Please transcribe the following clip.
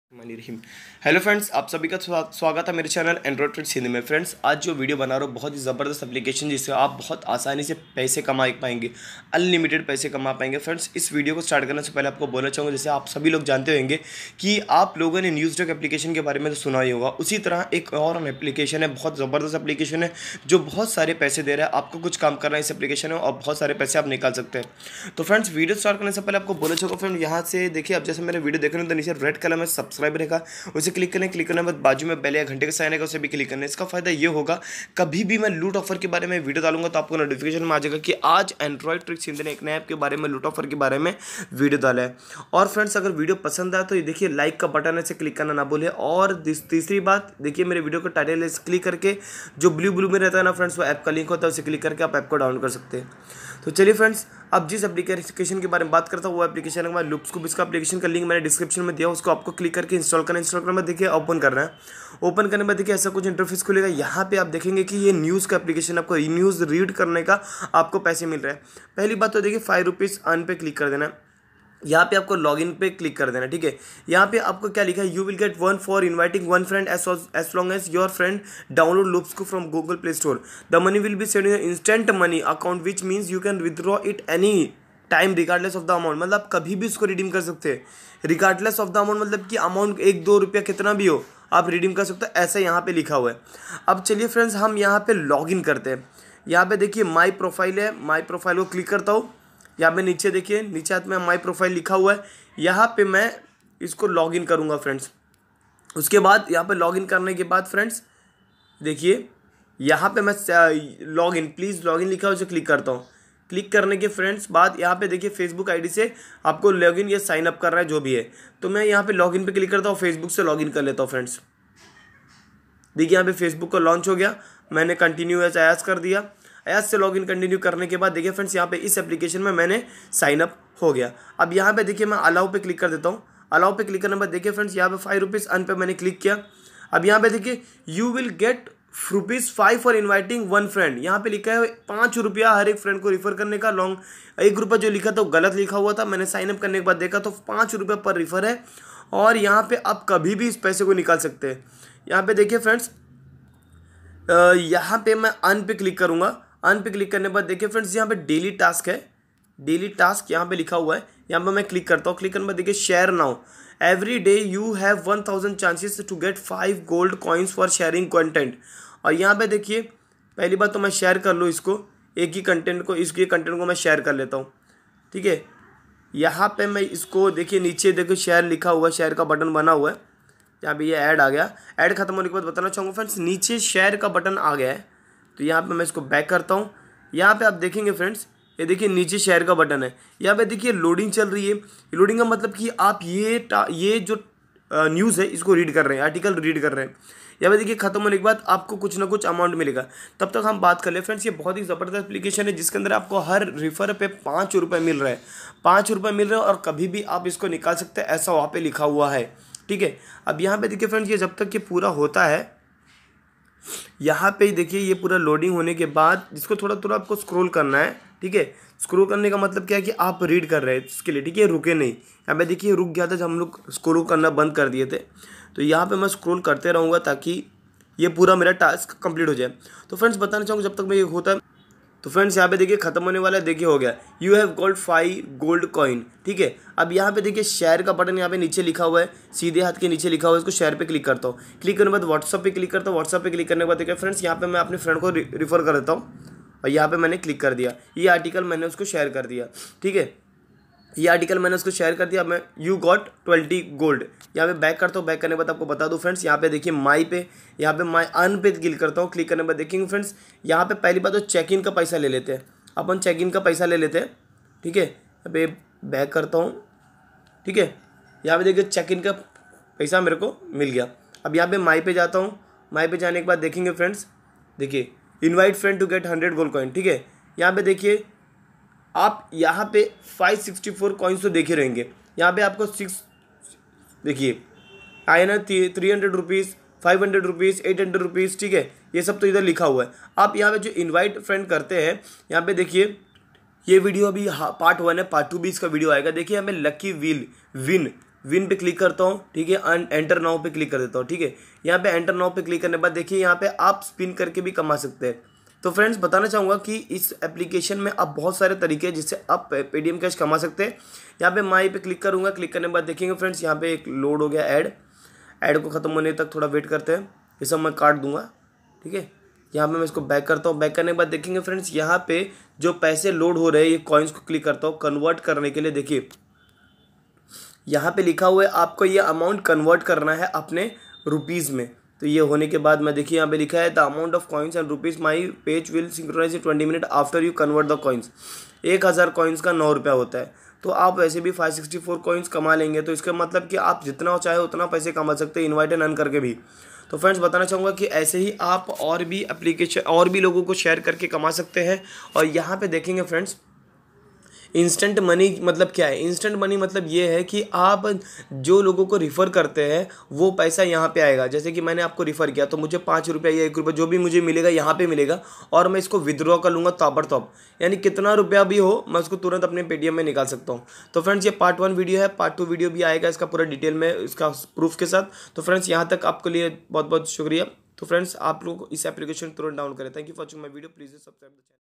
रहीम। Hello friends, आप सभी का स्वागत है मेरे चैनल एंड्रॉइड ट्रिक्स हिंदी में। फ्रेंड्स, आज जो वीडियो बना रहा हूँ बहुत ही ज़बरदस्त एप्लीकेशन जिससे आप बहुत आसानी से पैसे कमा पाएंगे, अनलिमिटेड पैसे कमा पाएंगे। फ्रेंड्स, इस वीडियो को स्टार्ट करने से पहले आपको बोलना चाहूँगा, जैसे आप सभी लोग जानते होंगे कि आप लोगों ने न्यूज़ डेस्क एप्लीकेशन के बारे में तो सुना ही होगा, उसी तरह एक और एप्लीकेशन है, बहुत ज़बरदस्त एप्लीकेशन है जो बहुत सारे पैसे दे रहा है। आपको कुछ काम करना है इस एप्लीकेशन में और बहुत सारे पैसे आप निकाल सकते हैं। तो फ्रेंड्स, वीडियो स्टार्ट करने से पहले आपको बोलना चाहूँगा फ्रेंड, यहाँ से देखिए, अब जैसे मेरे वीडियो देख रहे हैं तो नीचे रेड कलर में सब्सक्राइब रहेगा, उसे क्लिक करने के बाद बाजू में बेल या घंटे का साइन है उसे भी क्लिक करना है। इसका फायदा ये होगा, कभी भी मैं लूट ऑफर के बारे में वीडियो डालूंगा तो आपको नोटिफिकेशन में आ जाएगा कि आज एंड्रॉइड ट्रिक्स हिंदी ने एक नए ऐप के बारे में, लूट ऑफर के बारे में वीडियो डाला है। और फ्रेंड्स, अगर वीडियो पसंद आए तो ये देखिए लाइक का बटन है, इसे क्लिक करना ना भूले। और तीसरी बात, देखिए मेरे वीडियो का टाइटल है, क्लिक करके जो ब्लू ब्लू में रहता है ना फ्रेंड्स, वो ऐप का लिंक होता है, उसे क्लिक करके आप ऐप को डाउनलोड कर सकते हैं। तो चलिए फ्रेंड्स, अब जिस एप्लीकेशन के बारे में बात करता हूँ वो एप्लीकेशन है हमारा लूप्सकूप। इसका एप्लीकेशन का लिंक मैंने डिस्क्रिप्शन में दिया, उसको आपको क्लिक करके इंस्टॉल करने में देखिए ओपन करना है। ओपन करने में देखिए ऐसा कुछ इंटरफेस खुलेगा। यहाँ पे आप देखेंगे कि ये न्यूज़ का एप्लीकेशन, आपको न्यूज़ रीड करने का आपको पैसे मिल रहे हैं। पहली बात तो देखिए ₹5 अर्न पे क्लिक कर देना। यहाँ पे आपको लॉगिन पे क्लिक कर देना, ठीक है। यहाँ पे आपको क्या लिखा है, you will get 1 for inviting 1 friend as long as your friend download Loopscoop from Google Play Store. The money will be send in instant money account which means you can withdraw it any time regardless of the amount. मतलब आप कभी भी इसको redeem कर सकते हैं, regardless of the amount, मतलब कि अमाउंट 1-2 रुपया कितना भी हो आप रिडीम कर सकते हो, ऐसा यहाँ पे लिखा हुआ है। अब चलिए फ्रेंड्स, हम यहाँ पे लॉगिन करते हैं। यहाँ पे देखिए माई प्रोफाइल है, माई प्रोफाइल को क्लिक करता हूँ। यहाँ पे नीचे देखिए, नीचे हाथ में माई प्रोफाइल लिखा हुआ है, यहाँ पे मैं इसको लॉगिन करूँगा फ्रेंड्स। उसके बाद यहाँ पे लॉगिन करने के बाद फ्रेंड्स देखिए, यहाँ पे मैं लॉगिन, प्लीज़ लॉगिन लिखा है, उसे क्लिक करता हूँ। क्लिक करने के फ्रेंड्स बाद यहाँ पे देखिए फेसबुक आईडी से आपको लॉगिन या साइन अप कर रहा है जो भी है, तो मैं यहाँ पे लॉगिन पे क्लिक करता हूँ, फेसबुक से लॉगिन कर लेता हूँ फ्रेंड्स। देखिए यहाँ पे फेसबुक का लॉन्च हो गया, मैंने कंटिन्यू एज अयाज कर दिया। अयाज से लॉगिन कंटिन्यू करने के बाद देखिए फ्रेंड्स, यहाँ पे इस एप्लीकेशन में मैंने साइन अप हो गया। अब यहाँ पे देखिए मैं अलाउ पे क्लिक कर देता हूँ। अलाउ पे क्लिक करने के बाद देखिए फ्रेंड्स, यहाँ पे ₹5 अर्न पे मैंने क्लिक किया। अब यहाँ पे देखिए you will get ₹5 for inviting 1 friend, यहाँ पे लिखा है ₹5 हर एक फ्रेंड को रिफर करने का। लॉन्ग ₹1 जो लिखा था वो गलत लिखा हुआ था, मैंने साइन अप करने के बाद देखा तो ₹5 पर रिफर है। और यहाँ पे आप कभी भी इस पैसे को निकाल सकते हैं। यहाँ पे देखिए फ्रेंड्स, यहाँ पे मैं अर्न पे क्लिक करूँगा। अर्न पे क्लिक करने के बाद देखिए फ्रेंड्स, यहाँ पे डेली टास्क है, डेली टास्क यहाँ पे लिखा हुआ है, यहाँ पे मैं क्लिक करता हूँ। क्लिक करने के बाद देखिए share now, every day you have 1000 chances to get 5 gold coins for sharing content. और यहाँ पे देखिए पहली बात तो मैं शेयर कर लूँ इसको, एक ही कंटेंट को, इसके कंटेंट को मैं शेयर कर लेता हूँ, ठीक है। यहाँ पे मैं इसको देखिए, नीचे देखिए शेयर लिखा हुआ है, शेयर का बटन बना हुआ है। यहाँ पे ये ऐड आ गया। ऐड खत्म होने के बाद बताना चाहूँगा फ्रेंड्स, नीचे शेयर का बटन आ गया है, तो यहाँ पे मैं इसको बैक करता हूँ। यहाँ पे आप देखेंगे फ्रेंड्स, ये देखिए नीचे शेयर का बटन है। यहाँ पे देखिए लोडिंग चल रही है। लोडिंग का मतलब कि आप ये जो न्यूज़ है इसको रीड कर रहे हैं, आर्टिकल रीड कर रहे हैं। यहाँ पे देखिए खत्म होने के बाद आपको कुछ ना कुछ अमाउंट मिलेगा। तब तक हम बात कर ले फ्रेंड्स, ये बहुत ही ज़बरदस्त एप्लीकेशन है जिसके अंदर आपको हर रिफर पे ₹5 मिल रहा है, ₹5 मिल रहा है और कभी भी आप इसको निकाल सकते हैं, ऐसा वहाँ पे लिखा हुआ है, ठीक है। अब यहाँ पे देखिए फ्रेंड्स, ये जब तक ये पूरा होता है, यहाँ पे देखिए ये पूरा लोडिंग होने के बाद इसको थोड़ा थोड़ा आपको स्क्रॉल करना है, ठीक है। स्क्रॉल करने का मतलब क्या है कि आप रीड कर रहे हैं इसके लिए, ठीक है, रुके नहीं। यहाँ पे देखिए रुक गया था जब हम लोग स्क्रॉल करना बंद कर दिए थे, तो यहाँ पे मैं स्क्रॉल करते रहूँगा ताकि ये पूरा मेरा टास्क कंप्लीट हो जाए। तो फ्रेंड्स बताना चाहूँगा जब तक मैं ये होता है, तो फ्रेंड्स यहाँ पे देखिए खत्म होने वाला है, देखिए हो गया, you have gold 5 gold coin, ठीक है। अब यहाँ पे देखिए शेयर का बटन यहाँ पे नीचे लिखा हुआ है, सीधे हाथ के नीचे लिखा हुआ है, इसको शेयर पे क्लिक करता हूँ। क्लिक करने के बाद व्हाट्सअप पे क्लिक करता हूँ। व्हाट्सअप पे क्लिक करने के बाद देखिए फ्रेंड्स, यहाँ पे मैं अपने फ्रेंड को रिफर कर देता हूँ और यहाँ पे मैंने क्लिक कर दिया, ये आर्टिकल मैंने उसको शेयर कर दिया, ठीक है। ये आर्टिकल मैंने उसको शेयर कर दिया। मैं यू गॉट 20 गोल्ड, यहाँ पे बैक करता हूँ। बैक करने के बाद आपको बता दूँ फ्रेंड्स, यहाँ पे देखिए माई पे, यहाँ पे माई अर्न पे क्लिक करता हूँ। क्लिक करने के बाद देखेंगे फ्रेंड्स, यहाँ पे पहली बात तो चेक इन का पैसा ले लेते हैं, अपन चेक इन का पैसा ले लेते हैं, ठीक है। यहाँ पे बैक करता हूँ, ठीक है। यहाँ पे देखिए चेक इन का पैसा मेरे को मिल गया। अब यहाँ पे माई पे जाता हूँ। माई पे जाने के बाद देखेंगे फ्रेंड्स, देखिए invite friend to get 100 gold coin, ठीक है। यहाँ पे देखिए आप यहाँ पे 564 कॉइन्स तो देखे रहेंगे। यहाँ पे आपको 6 देखिए आए ना, ₹300, ₹500, ₹800, ठीक है। ये सब तो इधर लिखा हुआ है। आप यहाँ पे जो इनवाइट फ्रेंड करते हैं, यहाँ पे देखिए ये वीडियो अभी पार्ट 1 है, पार्ट 2 भी इसका वीडियो आएगा। देखिए हमें लकी विन विन पे क्लिक करता हूँ, ठीक है, एंड एंटर नाउ पे क्लिक कर देता हूँ, ठीक है। यहाँ पे एंटर नाउ पे क्लिक करने के बाद देखिए यहाँ पे आप स्पिन करके भी कमा सकते हैं। तो फ्रेंड्स बताना चाहूँगा कि इस एप्लीकेशन में आप बहुत सारे तरीके हैं जिससे आप पेटीएम कैश कमा सकते हैं। यहाँ पे माई पे क्लिक करूँगा, क्लिक करने के बाद देखेंगे फ्रेंड्स यहाँ पे एक लोड हो गया ऐड को ख़त्म होने तक थोड़ा वेट करते हैं। ये सब मैं काट दूंगा, ठीक है। यहाँ पे मैं इसको बैक करता हूँ, बैक करने के बाद देखेंगे फ्रेंड्स यहाँ पे जो पैसे लोड हो रहे हैं ये कॉइन्स को क्लिक करता हूँ कन्वर्ट करने के लिए। देखिए यहाँ पे लिखा हुआ है आपको ये अमाउंट कन्वर्ट करना है अपने रुपीज़ में। तो ये होने के बाद मैं देखिए यहाँ पे लिखा है the amount of coins and rupees my page will synchronise in 20 minute after you convert the coins. 1000 coins का 9 रुपया होता है। तो आप वैसे भी 564 कॉइन्स कमा लेंगे, तो इसका मतलब कि आप जितना चाहे उतना पैसे कमा सकते हैं इन्वाइट एंड अर्न करके भी। तो फ्रेंड्स बताना चाहूँगा कि ऐसे ही आप और भी एप्लीकेशन और भी लोगों को शेयर करके कमा सकते हैं। और यहाँ पे देखेंगे फ्रेंड्स इंस्टेंट मनी मतलब क्या है। इंस्टेंट मनी मतलब ये है कि आप जो लोगों को रिफ़र करते हैं वो पैसा यहाँ पे आएगा। जैसे कि मैंने आपको रिफ़र किया तो मुझे 5 रुपया या 1 रुपया जो भी मुझे मिलेगा यहाँ पे मिलेगा और मैं इसको विड्रॉ कर लूँगा ताबड़तोड़, यानी कितना रुपया भी हो मैं उसको तुरंत अपने पेटीएम में निकाल सकता हूँ। तो फ्रेंड्स ये पार्ट 1 वीडियो है, पार्ट 2 वीडियो भी आएगा इसका पूरा डिटेल में इसका प्रूफ के साथ। तो फ्रेंड्स यहाँ तक आपके लिए बहुत बहुत शुक्रिया। तो फ्रेंड्स आप लोग इस एप्लीकेशन तुरंत डाउनलोड करें। Thank you for watching my video, please subscribe the channel.